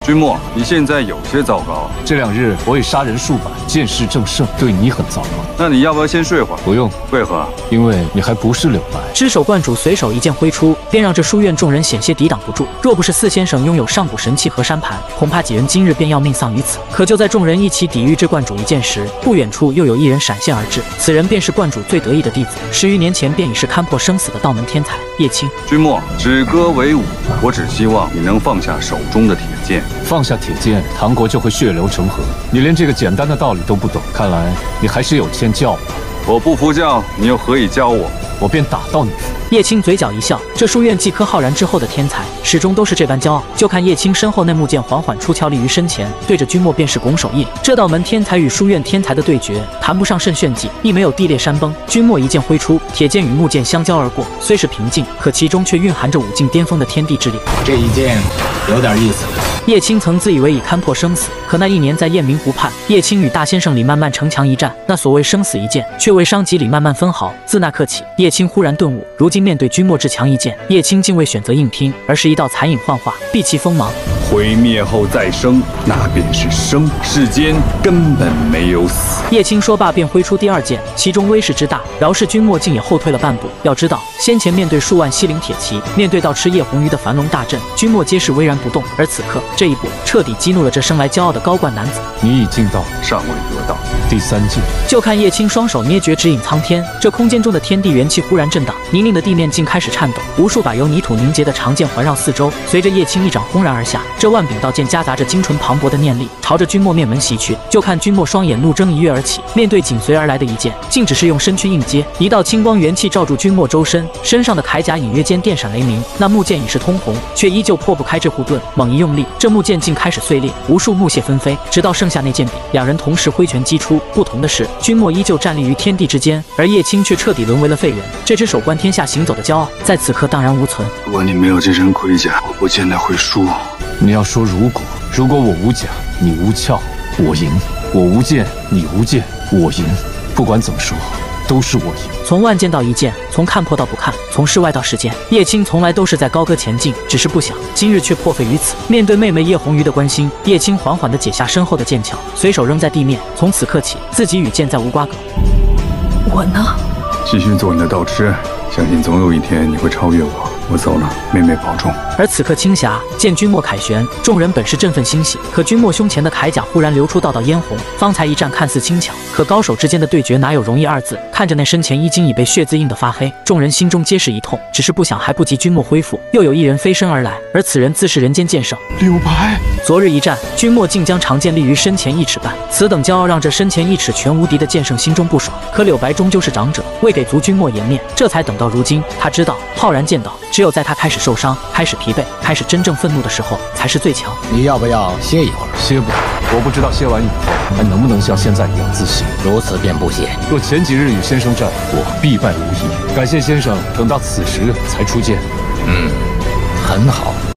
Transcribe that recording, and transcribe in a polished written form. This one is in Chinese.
君莫，你现在有些糟糕。 这2日我已杀人数百，剑势正盛，对你很糟糕。 那你要不要先睡会儿？ 不用。 为何？ 因为你还不是柳白。 只手观主随手一剑挥出，便让这书院众人险些抵挡不住。若不是四先生拥有上古神器和山盘，恐怕几人今日便要命丧于此。可就在众人一起抵御这观主一剑时，不远处又有一人闪现而至。此人便是观主最得意的弟子，10余年前便已是看破生死的道门天才叶青。 君莫，止戈为武，我只希望你能放下手中的铁剑。 放下铁剑，唐国就会血流成河。你连这个简单的道理都不懂，看来你还是有欠教吧。 我不服教，你又何以教我？ 我便打到你服。 叶青嘴角一笑，这书院继柯浩然之后的天才，始终都是这般骄傲。就看叶青身后那木剑缓缓出鞘立于身前，对着君莫便是拱手印。这道门天才与书院天才的对决，谈不上甚炫技，亦没有地裂山崩。君莫一剑挥出，铁剑与木剑相交而过，虽是平静，可其中却蕴含着武境巅峰的天地之力。 这一剑有点意思。 叶青曾自以为已看破生死，可那一年在雁鸣湖畔，叶青与大先生李漫漫城墙一战，那所谓生死一剑，却未伤及李漫漫分毫。自那刻起，叶青忽然顿悟，如今面对君莫至强一剑，叶青竟未选择硬拼，而是一道残影幻化，避其锋芒。 毁灭后再生，那便是生。世间根本没有死。 叶青说罢，便挥出第2剑，其中威势之大，饶是君莫竟也后退了半步。要知道，先前面对数万西陵铁骑，面对到吃叶红鱼的樊笼大阵，君莫皆是巍然不动。而此刻这一步，彻底激怒了这生来骄傲的高冠男子。 你已尽到， 尚未得到。 第3剑。 就看叶青双手捏诀，指引苍天。这空间中的天地元气忽然震荡，泥泞的地面竟开始颤抖，无数把由泥土凝结的长剑环绕四周。随着叶青一掌轰然而下，这万柄刀剑夹杂着精纯磅礴的念力，朝着君莫面门袭去。就看君莫双眼怒睁一跃而起，面对紧随而来的一剑，竟只是用身躯硬接，一道青光元气罩住君莫周身，身上的铠甲隐约间电闪雷鸣。那木剑已是通红，却依旧破不开这护盾。猛一用力，这木剑竟开始碎裂，无数木屑纷飞，直到剩下那剑柄。2人同时挥拳击出，不同的是，君莫依旧站立于天地之间，而叶青却彻底沦为了废人。这只手观天下行走的骄傲，在此刻荡然无存。 如果你没有这身盔甲，我不见得会输。 你要说如果我无甲，你无鞘，我赢；我无剑，你无剑，我赢。不管怎么说，都是我赢。 从万剑到一剑，从看破到不看，从世外到世间，叶青从来都是在高歌前进，只是不想今日却破费于此。面对妹妹叶红鱼的关心，叶青缓缓地解下身后的剑鞘，随手扔在地面。从此刻起，自己与剑再无瓜葛。 我呢？ 继续做你的道痴，相信总有一天你会超越我。我走了，妹妹保重。 而此刻青霞见君莫凯旋，众人本是振奋欣喜，可君莫胸前的铠甲忽然流出道道嫣红。方才一战看似轻巧，可高手之间的对决哪有容易2字？看着那身前衣襟已被血渍印得发黑，众人心中皆是一痛。只是不想还不及君莫恢复，又有一人飞身而来，而此人自是人间剑圣柳白。 昨日一战，君莫竟将长剑立于身前1尺半，此等骄傲让这身前1尺全无敌的剑圣心中不爽。可柳白终究是长者，未给足君莫颜面，这才等到如今。他知道浩然剑道，只有在他开始受伤、开始疲惫、开始真正愤怒的时候，才是最强。 你要不要歇一会儿？ 歇不得，我不知道歇完以后还能不能像现在一样自信。 如此便不歇。 若前几日与先生战，我必败无疑。感谢先生等到此时才出剑。 很好。